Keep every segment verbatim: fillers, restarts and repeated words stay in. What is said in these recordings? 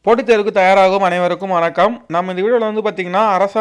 போட்டித் தேர்வுக்கு தயாராகும் அனைவருக்கும் வணக்கம். நம்ம இந்த வீடியோவில் வந்து பார்த்திங்கன்னா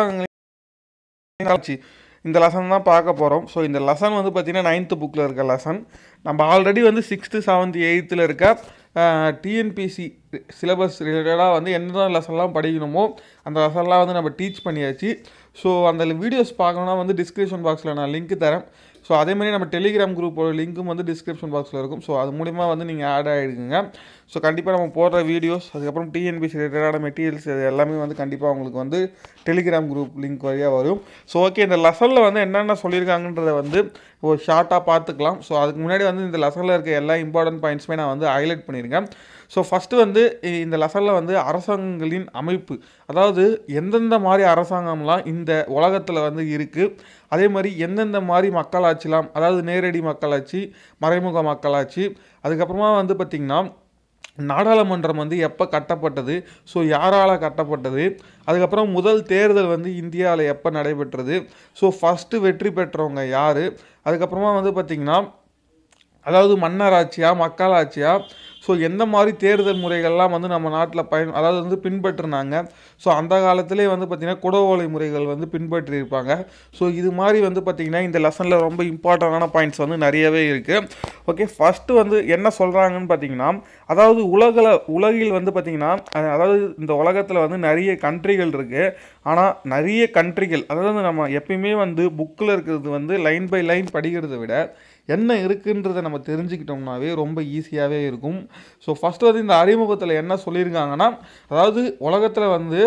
அரசாங்க இந்த லெசன் தான் பார்க்க போகிறோம். ஸோ இந்த லெசன் வந்து பார்த்திங்கன்னா நைன்த்து புக்கில் இருக்க லெசன். நம்ம ஆல்ரெடி வந்து சிக்ஸ்த்து செவன்த்து எயித்தில் இருக்க டிஎன்பிஎஸ்சி சிலபஸ் ரிலேட்டடாக வந்து எந்த லெசன்லாம் படிக்கணுமோ அந்த லெசன்லாம் வந்து நம்ம டீச் பண்ணியாச்சு. ஸோ அந்த வீடியோஸ் பார்க்கணுன்னா வந்து டிஸ்கிரிப்ஷன் பாக்ஸில் நான் லிங்க் தரேன். ஸோ அதேமாதிரி நம்ம டெலிகிராம் குரூப்போட லிங்க்கும் வந்து டிஸ்கிரிப்ஷன் பாக்ஸில் இருக்கும். ஸோ அது மூலிமா வந்து நீங்கள் ஆட் ஆகிடுங்க. ஸோ கண்டிப்பாக நம்ம போடுற வீடியோஸ் அதுக்கப்புறம் டிஎன்பிஎஸ்சி ரிலேட்டடான மெட்டீரியல்ஸ் இது எல்லாமே வந்து கண்டிப்பாக உங்களுக்கு வந்து டெலிகிராம் குரூப் லிங்க் வழியாக வரும். ஸோ ஓகே, இந்த லெசனில் வந்து என்னென்ன சொல்லியிருக்காங்கன்றதை வந்து ஒரு ஷார்ட்டாக பார்த்துக்கலாம். ஸோ அதுக்கு முன்னாடி வந்து இந்த லெசனில் இருக்க எல்லா இம்பார்ட்டன்ட் பாயிண்ட்ஸுமே நான் வந்து ஹைலைட் பண்ணியிருக்கேன். ஸோ ஃபஸ்ட்டு வந்து இந்த லெசனில் வந்து அரசாங்கங்களின் அமைப்பு, அதாவது எந்தெந்த மாதிரி அரசாங்கம்லாம் இந்த உலகத்தில் வந்து இருக்குது, அதே மாதிரி எந்தெந்த மாதிரி மக்களாட்சிலாம், அதாவது நேரடி மக்களாட்சி, மறைமுக மக்களாட்சி, அதுக்கப்புறமா வந்து பார்த்திங்கன்னா நாடாளுமன்றம் வந்து எப்போ கட்டப்பட்டது, ஸோ யாரால் கட்டப்பட்டது, அதுக்கப்புறம் முதல் தேர்தல் வந்து இந்தியாவில் எப்போ நடைபெற்றது, ஸோ ஃபஸ்ட்டு வெற்றி பெற்றவங்க யார், அதுக்கப்புறமா வந்து பார்த்திங்கன்னா அதாவது மன்னராட்சியா மக்களாட்சியா, ஸோ எந்த மாதிரி தேர்தல் முறைகள்லாம் வந்து நம்ம நாட்டில் பயன் அதாவது வந்து பின்பற்றினாங்க. ஸோ அந்த காலத்திலே வந்து பார்த்திங்கன்னா குடவோலை முறைகள் வந்து பின்பற்றியிருப்பாங்க. ஸோ இது மாதிரி வந்து பார்த்திங்கன்னா இந்த லெசனில் ரொம்ப இம்பார்ட்டண்டான பாயிண்ட்ஸ் வந்து நிறையவே இருக்குது. ஓகே, ஃபஸ்ட்டு வந்து என்ன சொல்கிறாங்கன்னு பார்த்திங்கன்னா, அதாவது உலகில் உலகில் வந்து பார்த்திங்கன்னா அதாவது இந்த உலகத்தில் வந்து நிறைய கண்ட்ரிகள் இருக்குது. ஆனால் நிறைய கண்ட்ரிகள் அதாவது நம்ம எப்பயுமே வந்து புக்கில் இருக்கிறது வந்து லைன் பை லைன் படிக்கிறத விட என்ன இருக்குன்றதை நம்ம தெரிஞ்சுக்கிட்டோம்னாவே ரொம்ப ஈஸியாகவே இருக்கும். ஸோ ஃபஸ்ட்டு வந்து இந்த அறிமுகத்தில் என்ன சொல்லியிருக்காங்கன்னா, அதாவது உலகத்தில் வந்து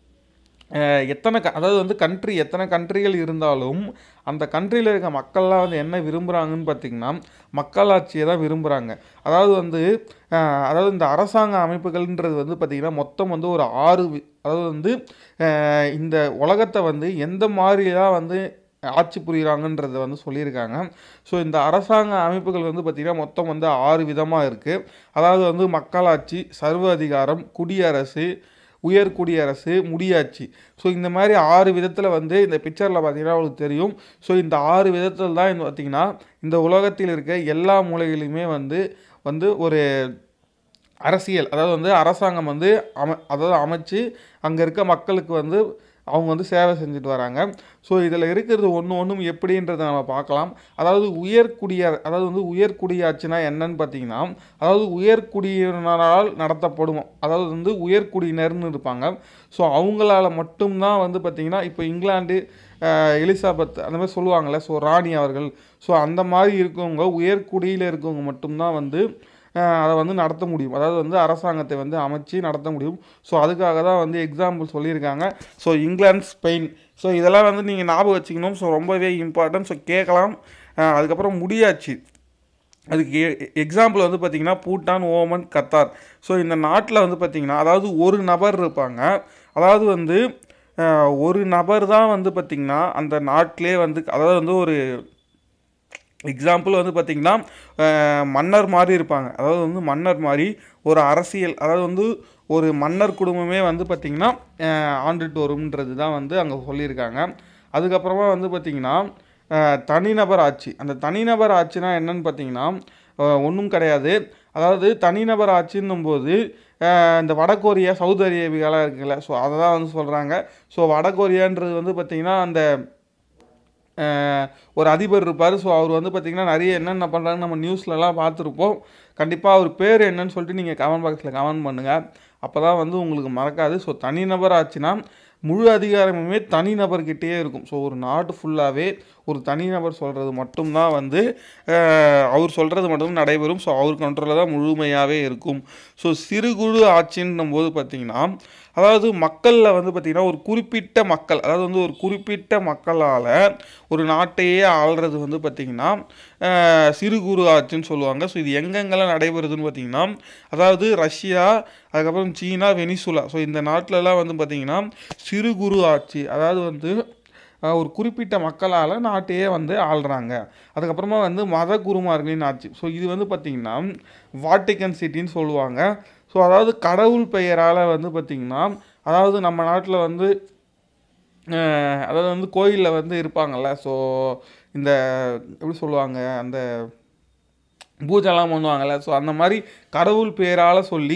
எத்தனை க அதாவது வந்து கண்ட்ரி எத்தனை கண்ட்ரிகள் இருந்தாலும் அந்த கண்ட்ரியில் இருக்க மக்கள்லாம் வந்து என்ன விரும்புகிறாங்கன்னு பார்த்திங்கன்னா மக்களாட்சியை தான் விரும்புகிறாங்க. அதாவது வந்து அதாவது இந்த அரசாங்க அமைப்புகள்ன்றது வந்து பார்த்திங்கன்னா மொத்தம் வந்து ஒரு ஆறு, அதாவது வந்து இந்த உலகத்தை வந்து எந்த மாதிரிலாம் வந்து ஆட்சி புரிகிறாங்கன்றதை வந்து சொல்லியிருக்காங்க. ஸோ இந்த அரசாங்க அமைப்புகள் வந்து பார்த்திங்கன்னா மொத்தம் வந்து ஆறு விதமாக இருக்குது. அதாவது வந்து மக்களாட்சி, சர்வ அதிகாரம், குடியரசு, உயர்குடியரசு, முடியாட்சி. ஸோ இந்த மாதிரி ஆறு விதத்தில் வந்து இந்த பிக்சரில் பார்த்திங்கன்னா உங்களுக்கு தெரியும். ஸோ இந்த ஆறு விதத்தில் தான் பார்த்திங்கன்னா இந்த உலகத்தில் இருக்க எல்லா மூலைகளிலுமே வந்து வந்து ஒரு அரசியல், அதாவது வந்து அரசாங்கம் வந்து அம அதாவது அமைச்சு அங்கே இருக்க மக்களுக்கு வந்து அவங்க வந்து சேவை செஞ்சுட்டு வராங்க. ஸோ இதில் இருக்கிறது ஒன்று ஒன்றும் எப்படின்றத நம்ம பார்க்கலாம். அதாவது உயர்குடிய அதாவது வந்து உயர்குடியாட்சினா என்னன்னு பார்த்தீங்கன்னா, அதாவது உயர்குடியினரால் நடத்தப்படும், அதாவது வந்து உயர்குடியினர்னு இருப்பாங்க. ஸோ அவங்களால மட்டும்தான் வந்து பார்த்திங்கன்னா இப்போ இங்கிலாந்து எலிசபெத் அந்த மாதிரி சொல்லுவாங்கள்ல, ஸோ ராணி அவர்கள், ஸோ அந்த மாதிரி இருக்கவங்க உயர்குடியில் இருக்கவங்க மட்டும்தான் வந்து அதை வந்து நடத்த முடியும், அதாவது வந்து அரசாங்கத்தை வந்து அமைச்சு நடத்த முடியும். ஸோ அதுக்காக தான் வந்து எக்ஸாம்பிள் சொல்லியிருக்காங்க. ஸோ இங்கிலாந்து, ஸ்பெயின், ஸோ இதெல்லாம் வந்து நீங்கள் ஞாபகம் வச்சுக்கணும். ஸோ ரொம்பவே இம்பார்ட்டன்ட். ஸோ கேட்கலாம். அதுக்கப்புறம் முடியாட்சி, அதுக்கு எக்ஸாம்பிள் வந்து பார்த்திங்கன்னா பூட்டான், ஓமன், கத்தார். ஸோ இந்த நாட்டில் வந்து பார்த்திங்கன்னா அதாவது ஒரு நபர் இருப்பாங்க. அதாவது வந்து ஒரு நபர் தான் வந்து பார்த்திங்கன்னா அந்த நாட்டிலே வந்து அதாவது வந்து ஒரு எக்ஸாம்பிள் வந்து பார்த்திங்கன்னா மன்னர் மாதிரி இருப்பாங்க. அதாவது வந்து மன்னர் மாதிரி ஒரு அரசியல், அதாவது வந்து ஒரு மன்னர் குடும்பமே வந்து பார்த்திங்கன்னா ஆண்டுட்டு வரும்ன்றது தான் வந்து அங்கே சொல்லியிருக்காங்க. அதுக்கப்புறமா வந்து பார்த்திங்கன்னா தனிநபர் ஆட்சி. அந்த தனிநபர் ஆட்சினா என்னன்னு பார்த்திங்கன்னா ஒன்றும் கிடையாது. அதாவது தனிநபர் ஆட்சின்னும் போது இந்த வடகொரியா, சவுதி அரேபியாலாம் இருக்குல்ல, ஸோ அதை தான் வந்து சொல்கிறாங்க. ஸோ வடகொரியான்றது வந்து பார்த்திங்கன்னா அந்த ஒரு அதிபர் இருப்பார். ஸோ அவர் வந்து பார்த்திங்கன்னா நிறைய என்னென்ன பண்ணுறாங்கன்னு நம்ம நியூஸ்லலாம் பார்த்துருப்போம். கண்டிப்பாக அவர் பேர் என்னன்னு சொல்லிட்டு நீங்கள் கமெண்ட் பாக்ஸில் கமெண்ட் பண்ணுங்கள், அப்போ தான் வந்து உங்களுக்கு மறக்காது. ஸோ தனிநபர் ஆச்சுன்னா முழு அதிகாரமுமே தனிநபர்கிட்டே இருக்கும். ஸோ ஒரு நாட்டு ஃபுல்லாகவே ஒரு தனிநபர் சொல்கிறது மட்டும்தான் வந்து அவர் சொல்கிறது மட்டும் நடைபெறும். ஸோ அவர் கண்ட்ரோலில் தான் முழுமையாகவே இருக்கும். ஸோ சிறு குழு ஆட்சின்னும் போது பார்த்திங்கன்னா அதாவது மக்களில் வந்து பார்த்திங்கன்னா ஒரு குறிப்பிட்ட மக்கள், அதாவது வந்து ஒரு குறிப்பிட்ட மக்களால் ஒரு நாட்டையே ஆள்றது வந்து பார்த்திங்கன்னா சிறு குறு ஆட்சின்னு சொல்லுவாங்க. ஸோ இது எங்கெங்கெல்லாம் நடைபெறுதுன்னு பார்த்திங்கன்னா அதாவது ரஷ்யா, அதுக்கப்புறம் சீனா, வெனிசுலா, ஸோ இந்த நாட்டிலலாம் வந்து பார்த்திங்கன்னா சிறு குறு ஆட்சி, அதாவது வந்து ஒரு குறிப்பிட்ட மக்களால் நாட்டையே வந்து ஆள்றாங்க. அதுக்கப்புறமா வந்து மத குருமார்களின் ஆட்சி. ஸோ இது வந்து பார்த்திங்கன்னா வாட்டிக்கன் சிட்டின்னு சொல்லுவாங்க. ஸோ அதாவது கடவுள் பெயரால் வந்து பார்த்திங்கன்னா அதாவது நம்ம நாட்டில் வந்து அதாவது வந்து கோயிலில் வந்து இருப்பாங்கள்ல, ஸோ இந்த எப்படி சொல்லுவாங்க அந்த பூஜைலாம் பண்ணுவாங்கள்ல, ஸோ அந்த மாதிரி கடவுள் பேரால் சொல்லி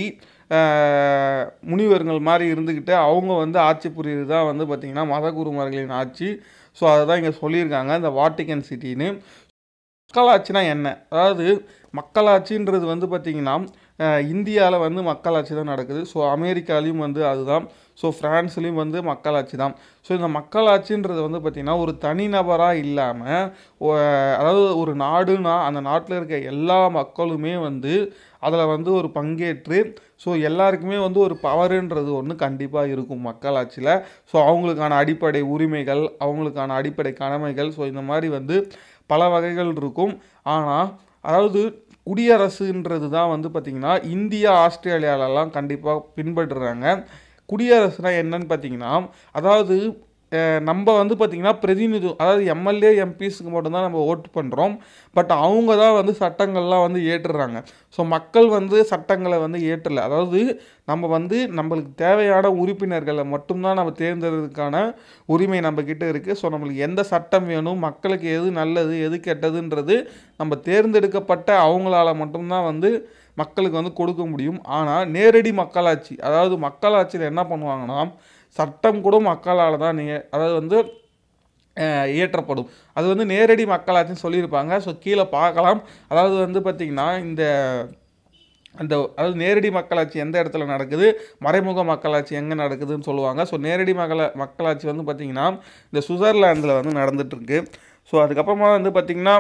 முனிவர்கள் மாதிரி இருந்துக்கிட்டு அவங்க வந்து ஆட்சி புரியுது தான் வந்து பார்த்திங்கன்னா மதகுருமார்களின் ஆட்சி. ஸோ அதை தான் இங்கே சொல்லியிருக்காங்க இந்த வாட்டிக்கன் சிட்டின்னு. மக்களாட்சினா என்ன? அதாவது மக்களாட்சின்றது வந்து பார்த்திங்கன்னா இந்தியாவில் வந்து மக்களாட்சி தான் நடக்குது. ஸோ அமெரிக்காலையும் வந்து அதுதான். ஸோ ஃப்ரான்ஸ்லேயும் வந்து மக்களாட்சி தான். ஸோ இந்த மக்களாட்சின்றது வந்து பார்த்திங்கன்னா ஒரு தனிநபராக இல்லாமல், அதாவது ஒரு நாடுனா அந்த நாட்டில் இருக்க எல்லா மக்களுமே வந்து அதில் வந்து ஒரு பங்கேற்று, ஸோ எல்லாருக்குமே வந்து ஒரு பவருன்றது ஒன்று கண்டிப்பாக இருக்கும் மக்களாட்சியில். ஸோ அவங்களுக்கான அடிப்படை உரிமைகள், அவங்களுக்கான அடிப்படை கடமைகள், ஸோ இந்த மாதிரி வந்து பல வகைகள் இருக்கும். ஆனால் அதாவது குடியரசுன்றது தான் வந்து பார்த்திங்கன்னா இந்தியா ஆஸ்திரேலியாவிலலாம் கண்டிப்பாக பின்பற்றுறாங்க. குடியரசுனா என்னன்னு பார்த்தீங்கன்னா, அதாவது நம்ம வந்து பார்த்திங்கன்னா பிரதிநிதி, அதாவது எம்எல்ஏ எம்பிஸ்க்கு மட்டும்தான் நம்ம ஓட்டு பண்ணுறோம். பட் அவங்க தான் வந்து சட்டங்கள்லாம் வந்து ஏற்றுறாங்க. ஸோ மக்கள் வந்து சட்டங்களை வந்து ஏற்றலை. அதாவது நம்ம வந்து நம்மளுக்கு தேவையான உறுப்பினர்களை மட்டும்தான் நம்ம தேர்ந்தெடுக்கிறதுக்கான உரிமை நம்மக்கிட்ட இருக்குது. ஸோ நம்மளுக்கு எந்த சட்டம் வேணும், மக்களுக்கு எது நல்லது எது கெட்டதுன்றது நம்ம தேர்ந்தெடுக்கப்பட்ட அவங்களால மட்டும்தான் வந்து மக்களுக்கு வந்து கொடுக்க முடியும். ஆனால் நேரடி மக்களாட்சி, அதாவது மக்களாட்சியில் என்ன பண்ணுவாங்கன்னா சட்டம் கூட மக்களால் தான் நே அதாவது வந்து இயற்றப்படும். அது வந்து நேரடி மக்களாட்சின்னு சொல்லியிருப்பாங்க. ஸோ கீழே பார்க்கலாம். அதாவது வந்து பார்த்திங்கன்னா இந்த அந்த அதாவது நேரடி மக்களாட்சி எந்த இடத்துல நடக்குது, மறைமுக மக்களாட்சி எங்கே நடக்குதுன்னு சொல்லுவாங்க. ஸோ நேரடி மக்கள மக்களாட்சி வந்து பார்த்திங்கன்னா இந்த சுவிட்சர்லாந்தில் வந்து நடந்துகிட்ருக்கு. ஸோ அதுக்கப்புறமா வந்து பார்த்திங்கன்னா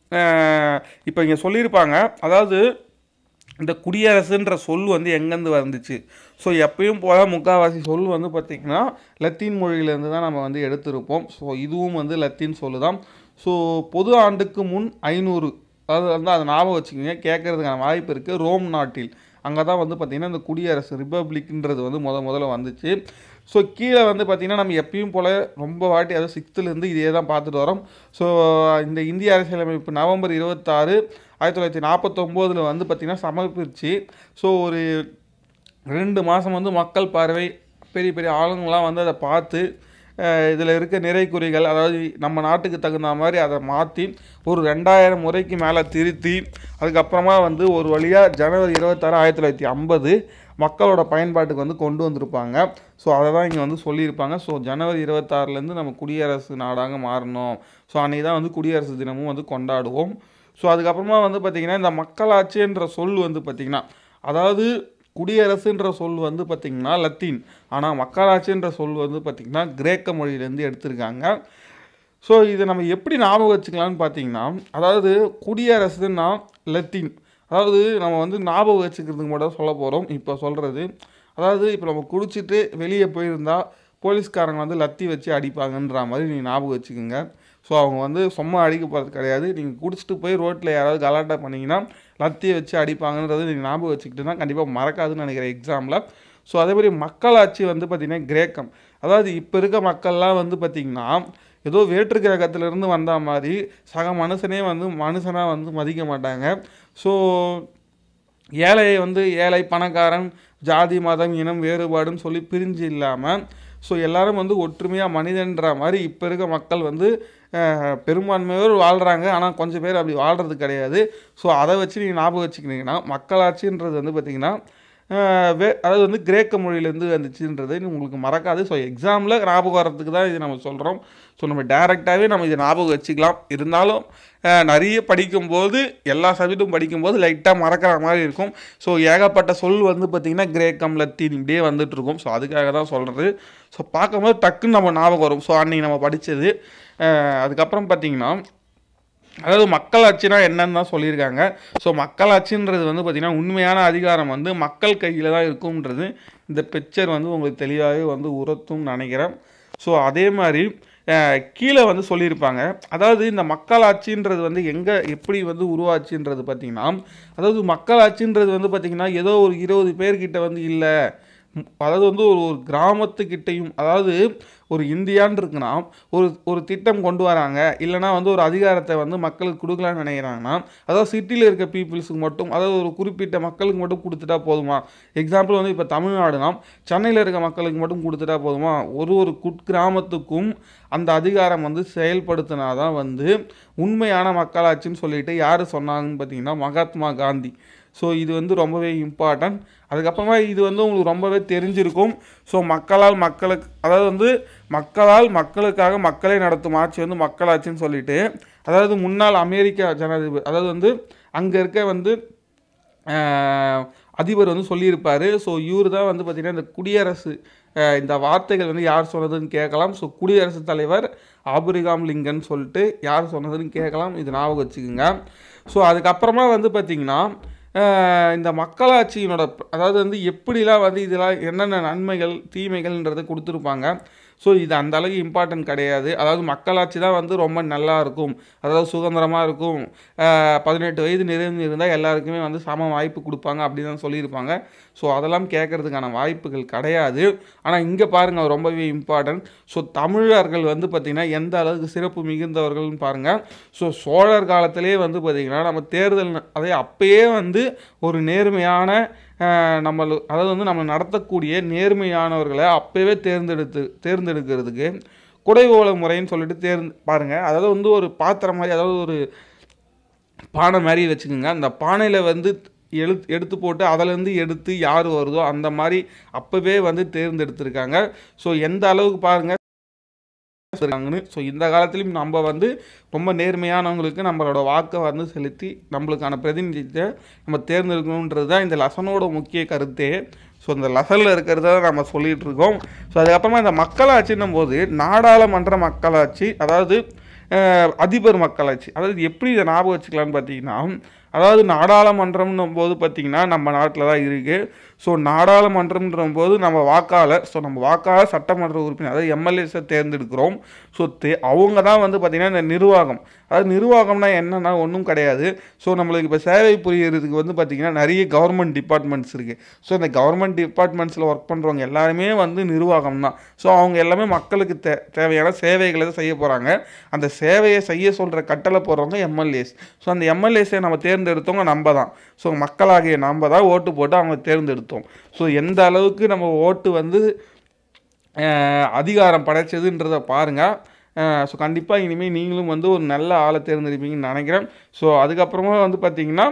இப்போ இங்கே சொல்லியிருப்பாங்க, அதாவது இந்த குடியரசுன்ற சொல் வந்து எங்கேருந்து வந்துச்சு. ஸோ எப்பயும் போல் முக்கால்வாசி சொல் வந்து பார்த்திங்கன்னா லத்தீன் மொழியிலேருந்து தான் நம்ம வந்து எடுத்திருப்போம். ஸோ இதுவும் வந்து லத்தீன் சொல்லு தான். ஸோ பொது ஆண்டுக்கு முன் ஐநூறு, அதாவது வந்து அதை ஞாபகம் வச்சுக்கோங்க, கேட்குறதுக்கான வாய்ப்பு இருக்குது. ரோம் நாட்டில் அங்கே தான் வந்து பார்த்திங்கன்னா இந்த குடியரசு ரிப்பப்ளிக்ன்றது வந்து முத முதல்ல வந்துச்சு. ஸோ கீழே வந்து பார்த்திங்கன்னா நம்ம எப்பயும் போல் ரொம்ப வாட்டி அதாவது சிக்ஸ்த்துலேருந்து இதே தான் பார்த்துட்டு வரோம். ஸோ இந்த இந்திய அரசியலமைப்பு நவம்பர் இருபத்தாறு ஆயிரத்தி தொள்ளாயிரத்தி நாற்பத்தொம்போதில் வந்து பார்த்திங்கன்னா சமர்ப்பிச்சு. ஸோ ஒரு ரெண்டு மாதம் வந்து மக்கள் பார்வை, பெரிய பெரிய ஆளுங்களாம் வந்து அதை பார்த்து இதில் இருக்க நிறை குறிகள், அதாவது நம்ம நாட்டுக்கு தகுந்த மாதிரி அதை மாற்றி ஒரு ரெண்டாயிரம் முறைக்கு மேலே திருத்தி அதுக்கப்புறமா வந்து ஒரு வழியாக ஜனவரி இருபத்தாறு ஆயிரத்தி தொள்ளாயிரத்தி ஐம்பது மக்களோட பயன்பாட்டுக்கு வந்து கொண்டு வந்திருப்பாங்க. ஸோ அதை தான் இங்கே வந்து சொல்லியிருப்பாங்க. ஸோ ஜனவரி இருபத்தாறுலேருந்து நம்ம குடியரசு நாடாக மாறணும். ஸோ அன்றைக்கி தான் வந்து குடியரசு தினமும் வந்து கொண்டாடுவோம். ஸோ அதுக்கப்புறமா வந்து பார்த்திங்கன்னா இந்த மக்களாட்சின்ற சொல் வந்து பார்த்திங்கன்னா, அதாவது குடியரசுன்ற சொல் வந்து பார்த்திங்கன்னா லத்தீன், ஆனால் மக்களாட்சின்ற சொல் வந்து பார்த்திங்கன்னா கிரேக்க மொழியிலேருந்து எடுத்திருக்காங்க. ஸோ இதை நம்ம எப்படி ஞாபகம் வச்சுக்கலான்னு பார்த்திங்கன்னா, அதாவது குடியரசுன்னா லத்தீன், அதாவது நம்ம வந்து ஞாபகம் வச்சுக்கிறதுக்கு மட்டும் சொல்ல போகிறோம். இப்போ சொல்கிறது, அதாவது இப்போ நம்ம குடிச்சிட்டு வெளியே போயிருந்தால் போலீஸ்காரங்க வந்து லத்தி வச்சு அடிப்பாங்கன்ற மாதிரி நீங்கள் ஞாபகம் வச்சுக்கோங்க. ஸோ அவங்க வந்து சும்மா அடிக்க போகிறது கிடையாது. நீங்கள் குடிச்சிட்டு போய் ரோட்டில் யாராவது கலாட்டா பண்ணிங்கன்னா லத்தியை வச்சு அடிப்பாங்கன்றது நீங்கள் ஞாபகம் வச்சுக்கிட்டுனா கண்டிப்பாக மறக்காதுன்னு நினைக்கிறேன் எக்ஸாமில். ஸோ அதேமாதிரி மக்களாட்சி வந்து பார்த்திங்கன்னா கிரேக்கம், அதாவது இப்போ இருக்க மக்கள்லாம் வந்து பார்த்திங்கன்னா ஏதோ வேற்று கிரகத்திலேருந்து வந்த மாதிரி சக மனுஷனே வந்து மனுஷனாக வந்து மதிக்க மாட்டாங்க. ஸோ ஏழை வந்து ஏழை, பணக்காரன், ஜாதி மதம் இனம் வேறுபாடுன்னு சொல்லி பிரிஞ்சு இல்லாமல் ஸோ எல்லோரும் வந்து ஒற்றுமையாக மனிதன்ற மாதிரி இப்போ இருக்க மக்கள் வந்து பெரும்பான்மையோர் வாழ்கிறாங்க. ஆனால் கொஞ்சம் பேர் அப்படி வாழ்கிறது கிடையாது. ஸோ அதை வச்சு நீங்கள் ஞாபகம் வச்சுக்கிட்டீங்கன்னா மக்களாட்சின்றது வந்து பார்த்திங்கன்னா வே அதாவது வந்து கிரேக்க மொழியிலேருந்து வந்துச்சுன்றது உங்களுக்கு மறக்காது. ஸோ எக்ஸாமில் ஞாபகம் வரத்துக்கு தான் இது நம்ம சொல்கிறோம். ஸோ நம்ம டேரெக்டாகவே நம்ம இதை ஞாபகம் வச்சுக்கலாம். இருந்தாலும் நிறைய படிக்கும்போது எல்லா சப்ஜெக்ட்டும் படிக்கும்போது லைட்டாக மறக்கிற மாதிரி இருக்கும். ஸோ ஏகப்பட்ட சொல் வந்து பார்த்திங்கன்னா கிரேக்கம், லத்தீன் இப்படியே வந்துட்டுருக்கும். ஸோ அதுக்காக தான் சொல்கிறது. ஸோ பார்க்கும்போது டக்குன்னு நம்ம ஞாபகம் வரும். ஸோ அன்றைக்கி நம்ம படித்தது. அதுக்கப்புறம் பார்த்திங்கன்னா அதாவது மக்களாட்சினா என்னன்னு தான் சொல்லியிருக்காங்க. ஸோ மக்களாட்சின்றது வந்து பார்த்திங்கன்னா உண்மையான அதிகாரம் வந்து மக்கள் கையில் தான் இருக்கும்ன்றது இந்த பிக்சர் வந்து உங்களுக்கு தெளிவாகவே வந்து உரத்தும்னு நினைக்கிறேன். ஸோ அதே மாதிரி கீழே வந்து சொல்லியிருப்பாங்க, அதாவது இந்த மக்களாட்சின்றது வந்து எங்கே எப்படி வந்து உருவாச்சுன்றது பார்த்திங்கன்னா, அதாவது மக்களாட்சின்றது வந்து பார்த்திங்கன்னா ஏதோ ஒரு இருபது பேர்கிட்ட வந்து இல்லை, அதாவது வந்து ஒரு ஒரு கிராமத்துக்கிட்டையும், அதாவது ஒரு இந்தியான்னு இருக்குன்னா ஒரு ஒரு திட்டம் கொண்டு வராங்க, இல்லைனா வந்து ஒரு அதிகாரத்தை வந்து மக்களுக்கு கொடுக்கலான்னு நினைக்கிறாங்கன்னா அதாவது சிட்டியில் இருக்க பீப்புள்ஸுக்கு மட்டும், அதாவது ஒரு குறிப்பிட்ட மக்களுக்கு மட்டும் கொடுத்துட்டா போதுமா? எக்ஸாம்பிள் வந்து இப்போ தமிழ்நாடுனா சென்னையில் இருக்க மக்களுக்கு மட்டும் கொடுத்துட்டா போதுமா? ஒரு ஒரு குக்கிராமத்துக்கும் அந்த அதிகாரம் வந்து செயல்படுத்தினா தான் வந்து உண்மையான மக்களாட்சின்னு சொல்லிட்டு யார் சொன்னாங்கன்னு பார்த்தீங்கன்னா மகாத்மா காந்தி. ஸோ இது வந்து ரொம்பவே இம்பார்ட்டன்ட். அதுக்கப்புறமா இது வந்து உங்களுக்கு ரொம்பவே தெரிஞ்சிருக்கும். ஸோ மக்களால் மக்களுக்கு, அதாவது வந்து மக்களால் மக்களுக்காக மக்களே நடத்தும் ஆட்சி வந்து மக்களாட்சின்னு சொல்லிட்டு, அதாவது முன்னாள் அமெரிக்கா ஜனாதிபதி, அதாவது வந்து அங்கே இருக்க வந்து அதிபர் வந்து சொல்லியிருப்பார். ஸோ இவர் தான் வந்து பார்த்திங்கன்னா இந்த குடியரசு, இந்த வார்த்தைகள் வந்து யார் சொன்னதுன்னு கேட்கலாம். ஸோ குடியரசுத் தலைவர் ஆபிரகாம் லிங்கன் சொல்லிட்டு யார் சொன்னதுன்னு கேட்கலாம், இது ஞாபகம் வச்சுக்கோங்க. ஸோ அதுக்கப்புறமா வந்து பார்த்திங்கன்னா இந்த மக்களாட்சியினோட, அதாவது வந்து எப்படிலாம் வந்து இதெல்லாம் என்னென்ன நன்மைகள் தீமைகள்ன்றதை கொடுத்துருப்பாங்க. ஸோ இது அந்த அளவுக்கு இம்பார்ட்டன்ட் கிடையாது. அதாவது மக்களாட்சி தான் வந்து ரொம்ப நல்லா இருக்கும், அதாவது சுதந்திரமாக இருக்கும், பதினெட்டு வயது நிறைந்து இருந்தால் எல்லாருக்குமே வந்து சம வாய்ப்பு கொடுப்பாங்க அப்படி தான் சொல்லியிருப்பாங்க. ஸோ அதெல்லாம் கேட்கறதுக்கான வாய்ப்புகள் கிடையாது. ஆனால் இங்கே பாருங்கள், ரொம்பவே இம்பார்ட்டன்ட். ஸோ தமிழர்கள் வந்து பார்த்திங்கன்னா எந்த அளவுக்கு சிறப்பு மிகுந்தவர்கள்னு பாருங்கள். ஸோ சோழர் காலத்திலே வந்து பார்த்திங்கன்னா நம்ம தேர்தல், அதே அப்பயே வந்து ஒரு நேர்மையான நம்ம, அதாவது வந்து நம்ம நடத்தக்கூடிய நேர்மையானவர்களை அப்போவே தேர்ந்தெடுத்து தேர்ந்தெடுக்கிறதுக்கு குடைவோலை முறைன்னு சொல்லிட்டு தேர்ந்து பாருங்கள். அதாவது வந்து ஒரு பாத்திரம் மாதிரி, அதாவது ஒரு பானை மாதிரி வச்சுக்கோங்க. அந்த பானையில் வந்து எழுத்து எடுத்து போட்டு அதிலேருந்து எடுத்து யார் வருதோ அந்த மாதிரி அப்போவே வந்து தேர்ந்தெடுத்திருக்காங்க. ஸோ எந்த அளவுக்கு பாருங்கள் இருக்காங்கன்னு. ஸோ இந்த காலத்துலையும் நம்ம வந்து ரொம்ப நேர்மையானவங்களுக்கு நம்மளோட வாக்கை வந்து செலுத்தி நம்மளுக்கான பிரதிநிதித்தை நம்ம தேர்ந்தெடுக்கணுன்றது தான் இந்த லெசனோட முக்கிய கருத்தே. ஸோ இந்த லெசனில் இருக்கிறத நம்ம சொல்லிகிட்டு இருக்கோம். ஸோ அதுக்கப்புறமா இந்த மக்களாட்சின்னும் போது நாடாளுமன்ற மக்களாட்சி, அதாவது அதிபர் மக்களாட்சி, அதாவது எப்படி இதை ஞாபகம் வச்சுக்கலான்னு பார்த்தீங்கன்னா, அதாவது நாடாளுமன்றம்னும் போது பார்த்திங்கன்னா நம்ம நாட்டில் தான் இருக்குது. ஸோ நாடாளுமன்றம்ன்ற போது நம்ம வாக்காளர், ஸோ நம்ம வாக்காளர் சட்டமன்ற உறுப்பினர், அதாவது எம்எல்ஏஸை தேர்ந்தெடுக்கிறோம். ஸோ தே அவங்க தான் வந்து பார்த்திங்கன்னா இந்த நிர்வாகம், அதாவது நிர்வாகம்னா என்னென்னா ஒன்றும் கிடையாது. ஸோ நம்மளுக்கு இப்போ சேவை புரியறதுக்கு வந்து பார்த்திங்கன்னா நிறைய கவர்மெண்ட் டிபார்ட்மெண்ட்ஸ் இருக்குது. ஸோ இந்த கவர்மெண்ட் டிபார்ட்மெண்ட்ஸில் ஒர்க் பண்ணுறவங்க எல்லாருமே வந்து நிர்வாகம் தான். ஸோ அவங்க எல்லாமே மக்களுக்கு தே தேவையான சேவைகளை தான் செய்ய போகிறாங்க. அந்த சேவையை செய்ய சொல்கிற கட்டளை போடுறவங்க எம்எல்ஏஸ். ஸோ அந்த எம்எல்ஏஸை நம்ம தேர்ந்தெடுத்தவங்க நம்ம தான். ஸோ மக்களாகிய நம்ம தான் ஓட்டு போட்டு அவங்க தேர்ந்தெடுத்தோம். ஸோ எந்த அளவுக்கு நம்ம ஓட்டு வந்து அதிகாரம் படைச்சதுன்றதை பாருங்கள். ஸோ கண்டிப்பாக இனிமேல் நீங்களும் வந்து ஒரு நல்ல ஆளை தேர்ந்தெடுப்பீங்கன்னு நினைக்கிறேன். ஸோ அதுக்கப்புறமா வந்து பார்த்திங்கன்னா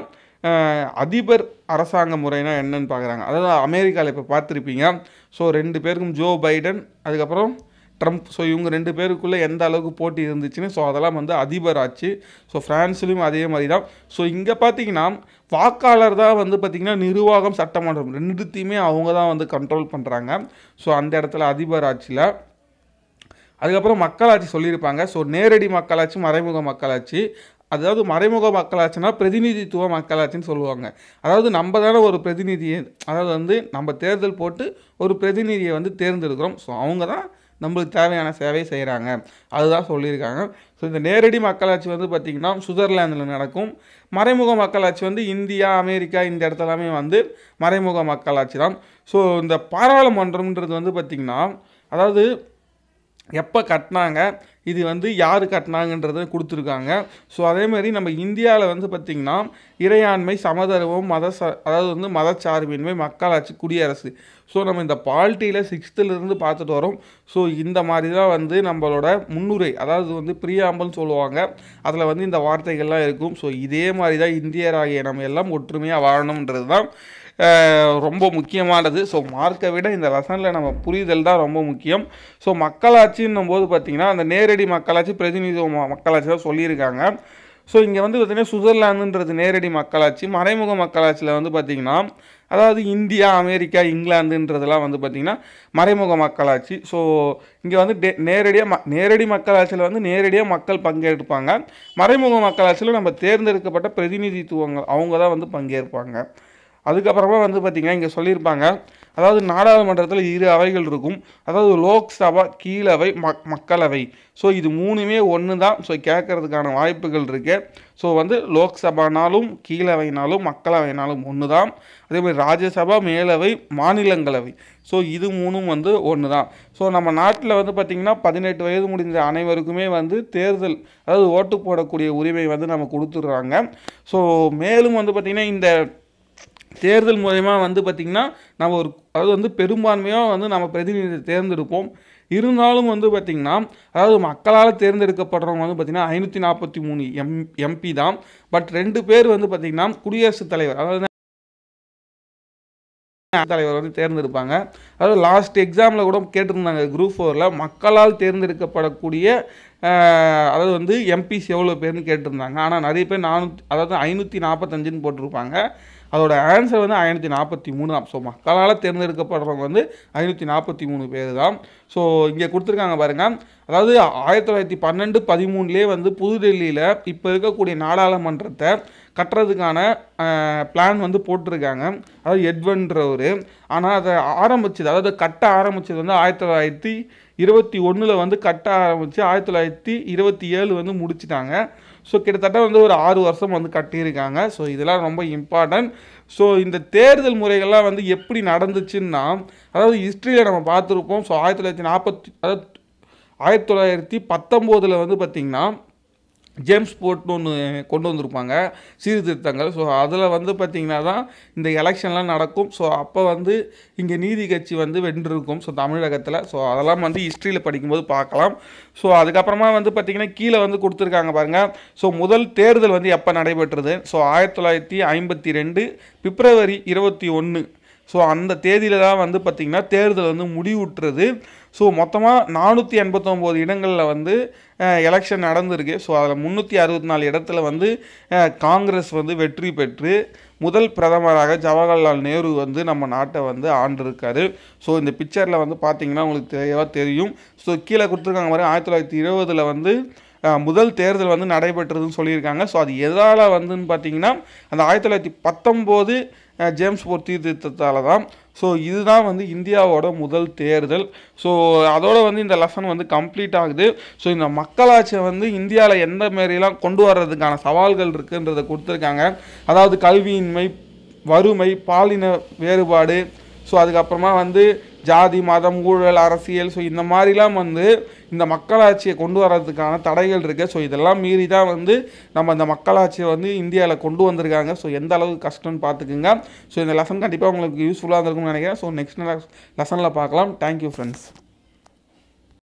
அதிபர் அரசாங்க முறைனா என்னன்னு பார்க்குறாங்க. அதாவது அமெரிக்காவில் இப்போ பார்த்துருப்பீங்க. ஸோ ரெண்டு பேருக்கும் ஜோ பைடன், அதுக்கப்புறம் ட்ரம்ப். ஸோ இவங்க ரெண்டு பேருக்குள்ளே எந்த அளவுக்கு போட்டி இருந்துச்சுன்னு, ஸோ அதெல்லாம் வந்து அதிபர் ஆச்சு. ஸோ ஃப்ரான்ஸ்லேயும் அதே மாதிரி தான். ஸோ இங்கே பார்த்தீங்கன்னா வாக்காளர் தான் வந்து பார்த்திங்கன்னா நிர்வாகம் சட்டமன்றம் ரெண்டுத்தையுமே அவங்க தான் வந்து கண்ட்ரோல் பண்ணுறாங்க. ஸோ அந்த இடத்துல அதிபர் ஆட்சியில். அதுக்கப்புறம் மக்களாட்சி சொல்லியிருப்பாங்க. ஸோ நேரடி மக்களாட்சி, மறைமுக மக்களாட்சி. அதாவது மறைமுக மக்களாட்சினா பிரதிநிதித்துவ மக்களாட்சின்னு சொல்லுவாங்க. அதாவது நம்ம தானே ஒரு பிரதிநிதியை, அதாவது வந்து நம்ம தேர்தல் போட்டு ஒரு பிரதிநிதியை வந்து தேர்ந்தெடுக்கிறோம். ஸோ அவங்க தான் நம்மளுக்கு தேவையான சேவை செய்கிறாங்க, அதுதான் சொல்லியிருக்காங்க. ஸோ இந்த நேரடி மக்களாட்சி வந்து பார்த்திங்கன்னா சுவிட்சர்லாந்தில் நடக்கும். மறைமுக மக்களாட்சி வந்து இந்தியா, அமெரிக்கா இந்த இடத்துலாமே வந்து மறைமுக மக்களாட்சி தான். ஸோ இந்த பாராளுமன்றம்ன்றது வந்து பார்த்திங்கன்னா, அதாவது எப்போ கட்டினாங்க, இது வந்து யார் கட்டினாங்கன்றதை கொடுத்துருக்காங்க. ஸோ அதேமாதிரி நம்ம இந்தியாவில் வந்து பார்த்திங்கன்னா இறையாண்மை, சமதர்மம், மத ச அதாவது வந்து மதச்சார்பின்மை, மக்களாட்சி, குடியரசு. ஸோ நம்ம இந்த பாலிட்டியில் சிக்ஸ்த்துலேருந்து பார்த்துட்டு வரோம். ஸோ இந்த மாதிரி தான் வந்து நம்மளோட முன்னுரை, அதாவது வந்து பிரியாம்பல்னு சொல்லுவாங்க, அதில் வந்து இந்த வார்த்தைகள்லாம் இருக்கும். ஸோ இதே மாதிரி தான் இந்தியராகிய நம்ம எல்லாம் ஒற்றுமையாக வாழணுன்றது தான் ரொம்ப முக்கியமானது. ஸோ மார்க்கை விட இந்த லெசனில் நம்ம புரிதல் தான் ரொம்ப முக்கியம். ஸோ மக்களாட்சின்னும் போது பார்த்திங்கன்னா அந்த நேரடி மக்களாட்சி, பிரதிநிதித்துவ மக்களாட்சி தான் சொல்லியிருக்காங்க. ஸோ இங்கே வந்து பார்த்திங்கன்னா சுவிட்சர்லாந்துன்றது நேரடி மக்களாட்சி. மறைமுக மக்களாட்சியில் வந்து பார்த்திங்கன்னா அதாவது இந்தியா, அமெரிக்கா, இங்கிலாந்துன்றதெல்லாம் வந்து பார்த்திங்கன்னா மறைமுக மக்களாட்சி. ஸோ இங்கே வந்து டே நேரடியாக ம நேரடி மக்களாட்சியில் வந்து நேரடியாக மக்கள் பங்கேற்பாங்க. மறைமுக மக்களாட்சியில் நம்ம தேர்ந்தெடுக்கப்பட்ட பிரதிநிதித்துவங்கள் அவங்க தான் வந்து பங்கேற்பாங்க. அதுக்கப்புறமா வந்து பார்த்திங்கன்னா இங்கே சொல்லியிருப்பாங்க, அதாவது நாடாளுமன்றத்தில் இரு அவைகள் இருக்கும். அதாவது லோக்சபா, கீழவை, மக் மக்களவை. ஸோ இது மூணுமே ஒன்று தான். ஸோ கேட்கறதுக்கான வாய்ப்புகள் இருக்குது. ஸோ வந்து லோக்சபானாலும் கீழவைனாலும் மக்களவைனாலும் ஒன்று தான். அதேமாதிரி ராஜ்யசபா, மேலவை, மாநிலங்களவை. ஸோ இது மூணும் வந்து ஒன்று தான். ஸோ நம்ம நாட்டில் வந்து பார்த்திங்கன்னா பதினெட்டு வயது முடிந்த அனைவருக்குமே வந்து தேர்தல், அதாவது ஓட்டு போடக்கூடிய உரிமை வந்து நம்ம கொடுத்துட்றாங்க. ஸோ மேலும் வந்து பார்த்திங்கன்னா இந்த தேர்தல் மூலமா வந்து பார்த்திங்கன்னா நம்ம ஒரு, அதாவது வந்து பெரும்பான்மையாக வந்து நம்ம பிரதிநிதியை தேர்ந்தெடுப்போம். இருந்தாலும் வந்து பார்த்திங்கன்னா அதாவது மக்களால் தேர்ந்தெடுக்கப்படுறவங்க வந்து பார்த்திங்கன்னா ஐநூற்றி நாற்பத்தி மூணு எம் எம்பி தான். பட் ரெண்டு பேர் வந்து பார்த்திங்கன்னா குடியரசுத் தலைவர், அதாவது தலைவர் வந்து தேர்ந்தெடுப்பாங்க. அதாவது லாஸ்ட் எக்ஸாமில் கூட கேட்டிருந்தாங்க குரூப் ஃபோரில் மக்களால் தேர்ந்தெடுக்கப்படக்கூடிய அதாவது வந்து எம்பிஸ் எவ்வளோ பேர்னு கேட்டிருந்தாங்க. ஆனால் நிறைய பேர் நானூற்றி அதாவது ஐநூற்றி நாற்பத்தஞ்சுன்னு போட்டிருப்பாங்க. அதோட ஆன்சர் வந்து ஐநூற்றி நாற்பத்தி மூணு தான். ஸோ மக்களால் தேர்ந்தெடுக்கப்படுறவங்க வந்து ஐநூற்றி நாற்பத்தி மூணு பேர் தான். ஸோ இங்கே கொடுத்துருக்காங்க பாருங்கள். அதாவது ஆயிரத்தி தொள்ளாயிரத்தி பன்னெண்டு பதிமூணுலேயே வந்து புதுடெல்லியில் இப்போ இருக்கக்கூடிய நாடாளுமன்றத்தை கட்டுறதுக்கான பிளான் வந்து போட்டிருக்காங்க. அதாவது எட்வன்றவர். ஆனால் அதை ஆரம்பிச்சது அதாவது கட்ட ஆரம்பித்தது வந்து ஆயிரத்தி தொள்ளாயிரத்தி இருபத்தி ஒன்றில் வந்து கட்ட ஆரம்பித்து ஆயிரத்தி தொள்ளாயிரத்தி இருபத்தி ஏழு வந்து முடிச்சிட்டாங்க. ஸோ கிட்டத்தட்ட வந்து ஒரு ஆறு வருஷம் வந்து கட்டியிருக்காங்க. ஸோ இதெல்லாம் ரொம்ப இம்பார்ட்டன்ட். ஸோ இந்த தேர்தல் முறைகள்லாம் வந்து எப்படி நடந்துச்சுன்னா அதாவது ஹிஸ்ட்ரியில் நம்ம பார்த்துருப்போம். ஸோ ஆயிரத்தி தொள்ளாயிரத்தி நாற்பத்தி அதாவது ஆயிரத்தி தொள்ளாயிரத்தி பத்தொம்போதில் வந்து பார்த்திங்கன்னா ஜேம்ஸ் போர்ட்னு ஒன்று கொண்டு வந்திருப்பாங்க சீர்திருத்தங்கள். ஸோ அதில் வந்து பார்த்திங்கன்னா தான் இந்த எலெக்ஷன்லாம் நடக்கும். ஸோ அப்போ வந்து இங்கே நீதி கட்சி வந்து வென்றிருக்கும் ஸோ தமிழகத்தில். ஸோ அதெல்லாம் வந்து ஹிஸ்ட்ரியில் படிக்கும்போது பார்க்கலாம். ஸோ அதுக்கப்புறமா வந்து பார்த்திங்கன்னா கீழே வந்து கொடுத்துருக்காங்க பாருங்கள். ஸோ முதல் தேர்தல் வந்து எப்போ நடைபெற்றது? ஸோ ஆயிரத்தி தொள்ளாயிரத்தி ஐம்பத்தி ரெண்டு பிப்ரவரி இருபத்தி ஒன்று. ஸோ அந்த தேதியில் தான் வந்து பார்த்திங்கன்னா தேர்தல் வந்து முடிவுற்றது. ஸோ மொத்தமாக நானூற்றி எண்பத்தொம்போது இடங்களில் வந்து எலெக்ஷன் நடந்திருக்கு. ஸோ அதில் முந்நூற்றி அறுபத்தி நாலு இடத்துல வந்து காங்கிரஸ் வந்து வெற்றி பெற்று முதல் பிரதமராக ஜவஹர்லால் நேரு வந்து நம்ம நாட்டை வந்து ஆண்டிருக்காரு. ஸோ இந்த பிக்சரில் வந்து பார்த்திங்கன்னா உங்களுக்கு தெளிவாக தெரியும். ஸோ கீழே கொடுத்துருக்காங்க மாதிரி ஆயிரத்தி தொள்ளாயிரத்தி இருபதில் வந்து முதல் தேர்தல் வந்து நடைபெற்றதுன்னு சொல்லியிருக்காங்க. ஸோ அது எதால் வந்துன்னு பார்த்தீங்கன்னா அந்த ஆயிரத்தி தொள்ளாயிரத்தி பத்தொம்போது ஜேம்ஸ் போர்ட் சீர்திருத்தத்தால் தான். ஸோ இதுதான் வந்து இந்தியாவோட முதல் தேர்தல். ஸோ அதோடு வந்து இந்த லெசன் வந்து கம்ப்ளீட் ஆகுது. ஸோ இந்த மக்களாட்சியை வந்து இந்தியாவில் எந்த மாரிலாம் கொண்டு வர்றதுக்கான சவால்கள் இருக்குன்றதை கொடுத்துருக்காங்க. அதாவது கல்வியின்மை, வறுமை, பாலின வேறுபாடு, ஸோ அதுக்கப்புறமா வந்து ஜாதி, மதம், ஊழல், அரசியல், ஸோ இந்த மாதிரிலாம் வந்து இந்த மக்களாட்சியை கொண்டு வர்றதுக்கான தடைகள் இருக்குது. ஸோ இதெல்லாம் மீறி தான் வந்து நம்ம இந்த மக்களாட்சியை வந்து இந்தியாவில் கொண்டு வந்திருக்காங்க. ஸோ எந்த அளவுக்கு கஷ்டம்னு பார்த்துக்குங்க. ஸோ இந்த லெசன் கண்டிப்பாக உங்களுக்கு யூஸ்ஃபுல்லாக இருக்கும்னு நினைக்கிறேன். ஸோ நெக்ஸ்ட் லெசனில் பார்க்கலாம். Thank you friends.